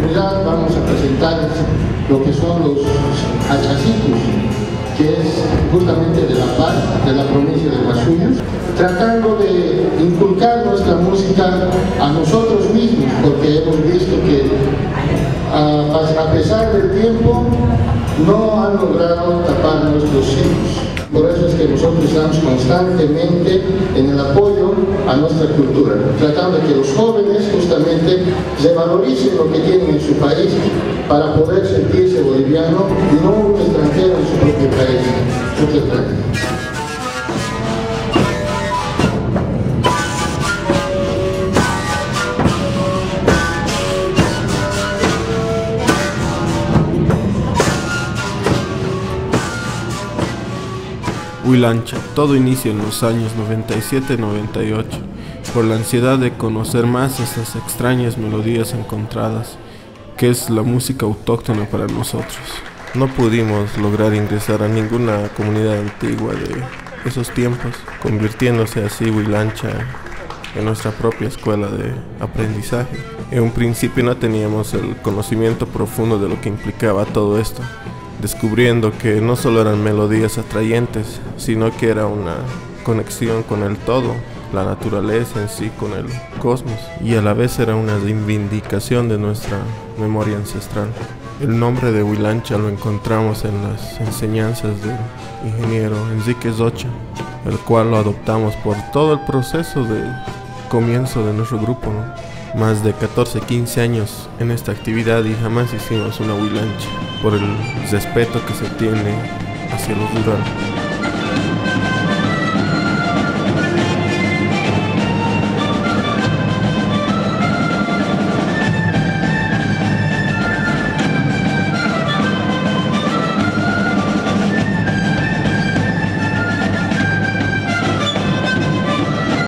oportunidad vamos a presentar lo que son los hachacitos, que es justamente de La Paz, de la provincia de Guasuyos, tratando de inculcar nuestra música a nosotros mismos, porque hemos visto que a pesar del tiempo no han logrado tapar nuestros hijos. Por eso es que nosotros estamos constantemente en el apoyo a nuestra cultura, tratando de que los jóvenes justamente se valoricen lo que tienen en su país para poder sentirse boliviano y no un extranjero en su propio país. Muchas gracias. Huilancha, todo inicia en los años 97-98, por la ansiedad de conocer más estas extrañas melodías encontradas, que es la música autóctona para nosotros. No pudimos lograr ingresar a ninguna comunidad antigua de esos tiempos, convirtiéndose así Huilancha en nuestra propia escuela de aprendizaje. En un principio no teníamos el conocimiento profundo de lo que implicaba todo esto, descubriendo que no solo eran melodías atrayentes, sino que era una conexión con el todo, la naturaleza en sí, con el cosmos, y a la vez era una reivindicación de nuestra memoria ancestral. El nombre de Huilancha lo encontramos en las enseñanzas del ingeniero Enrique Zocha, el cual lo adoptamos por todo el proceso de comienzo de nuestro grupo, ¿no? Más de 14-15 años en esta actividad y jamás hicimos una huilancha por el respeto que se tiene hacia los rurales.